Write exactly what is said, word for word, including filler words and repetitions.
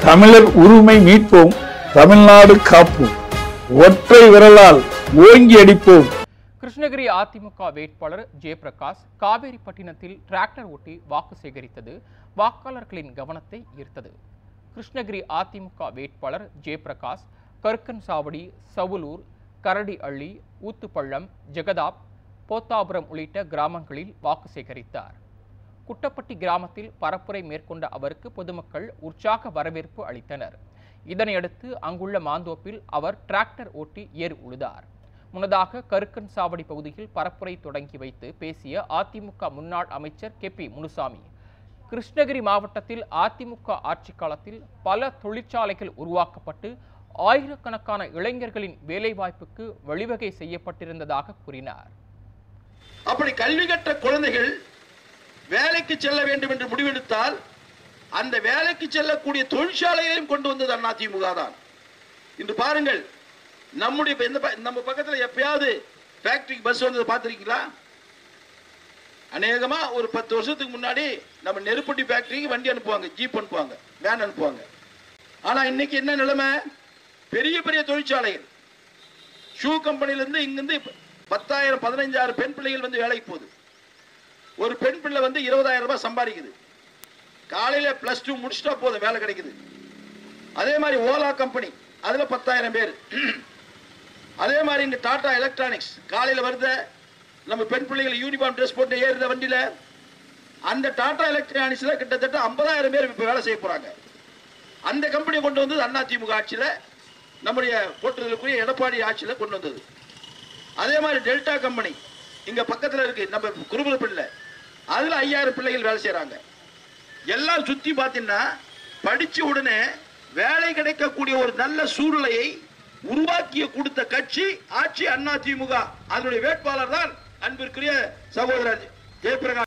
தமிழர் உரிமை மீட்போம், தமிழ்நாடு காப்போம், ஒற்றை விரலால் ஓங்கி அடிப்போம். கிருஷ்ணகிரி அதிமுக வேட்பாளர் ஜெயபிரகாஷ் காவேரிப்பட்டினத்தில் டிராக்டர் ஓட்டி வாக்கு சேகரித்தது வாக்காளர்களின் கவனத்தை ஈர்த்தது. கிருஷ்ணகிரி அதிமுக வேட்பாளர் ஜெயபிரகாஷ் கருக்கன்சாவடி, சவுலூர், கரடி அள்ளி, ஊத்துப்பள்ளம், ஜெகதாப், போத்தாபுரம் உள்ளிட்ட கிராமங்களில் வாக்கு சேகரித்தார். குட்டப்பட்டி கிராமத்தில் பரப்புரை மேற்கொண்ட அவருக்கு பொதுமக்கள் உற்சாக வரவேற்பு அளித்தனர். இதனையடுத்து அங்குள்ள மாந்தோப்பில் அவர் டிராக்டர் ஓட்டி ஏர் உழுதார். முன்னதாக கருக்கன்சாவடி பகுதியில் பரப்புரை தொடங்கி வைத்து பேசிய அதிமுக முன்னாள் அமைச்சர் கே பி முனுசாமி, கிருஷ்ணகிரி மாவட்டத்தில் அதிமுக ஆட்சி காலத்தில் பல தொழிற்சாலைகள் உருவாக்கப்பட்டு ஆயிரக்கணக்கான இளைஞர்களின் வேலைவாய்ப்புக்கு வழிவகை செய்யப்பட்டிருந்ததாக கூறினார். அப்படி கல்வி கற்ற குழந்தைகள் வேலைக்கு செல்ல வேண்டும் என்று முடிவெடுத்தால் அந்த வேலைக்கு செல்லக்கூடிய தொழிற்சாலைகளையும் கொண்டு வந்தது அதிமுக தான். இன்று பாருங்கள், நம்முடைய நம்ம பக்கத்தில் எப்பயாவது ஃபேக்டரி பஸ் வந்ததை பார்த்திருக்கீங்களா? அநேகமா ஒரு பத்து வருஷத்துக்கு முன்னாடி நம்ம நெருப்பட்டி ஃபேக்டரிக்கு வண்டி அனுப்புவாங்க, ஜீப் அனுப்புவாங்க, வேன் அனுப்புவாங்க. ஆனா இன்னைக்கு என்ன நிலைமை? பெரிய பெரிய தொழிற்சாலைகள், ஷூ கம்பெனில இருந்து இங்கிருந்து பத்தாயிரம் பதினைஞ்சாயிரம் பெண் பிள்ளைகள் வந்து வேலைக்கு போகுது. ஒரு பெண் பிள்ளை வந்து இருபதாயிரம் ரூபாய் சம்பாதிக்குது. காலையில பிளஸ் டூ முடிச்சுட்டா போதும், வேலை கிடைக்குது. அதே மாதிரி ஓலா கம்பெனி, அதுல பத்தாயிரம் பேர். அதே மாதிரி இங்க டாடா எலக்ட்ரானிக்ஸ் காலையில வருது, நம்ம பெண் பிள்ளைகள் யூனிஃபார்ம் ட்ரெஸ் போட்டு ஏறுத வண்டியில, அந்த டாடா எலக்ட்ரானிக்ஸ்ல கிட்டத்தட்ட ஐம்பதாயிரம் பேர் இப்ப வேலை செய்ய போறாங்க. அந்த கம்பெனி கொண்டு வந்தது அதிமுக ஆட்சியில, நம்முடைய போட்டுதலுக்குரிய எடப்பாடி ஆட்சியில கொண்டு வந்தது. அதே மாதிரி டெல்டா கம்பெனி இங்க பக்கத்துல இருக்கு, நம்ம குருபுரப்பள்ளியில, அதுல ஐயாயிரம் பிள்ளைகள் வேலை செய்யறாங்க. எல்லாம் சுத்தி பாத்தீங்கன்னா படிச்ச உடனே வேலை கிடைக்கக்கூடிய ஒரு நல்ல சூழ்நிலையை உருவாக்கிய கொடுத்த கட்சி ஆட்சி அதிமுக. அதனுடைய வேட்பாளர் தான் அன்பிற்குரிய சகோதரர் ஜெயபிரகாஷ்.